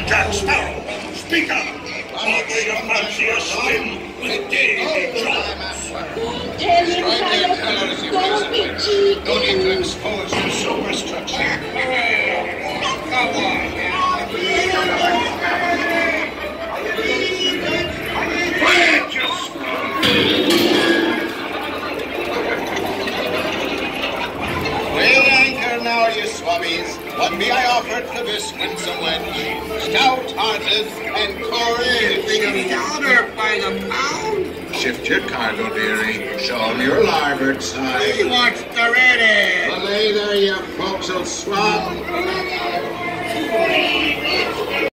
Jack Sparrow, speak up. I'm afraid to fancy a swim with Davy Jones. Tell him, Sherlock, don't be cheeky. No need to expose your superstructure. Come on, quiet yourself. Weigh anchor now, you swabbies. What may I offer to this winsome wench? Stout-hearted and courageous. $1 by the pound. Shift your cargo, dearie. Show 'em your larboard side. He wants the ready. Belay there, you forecastle swab.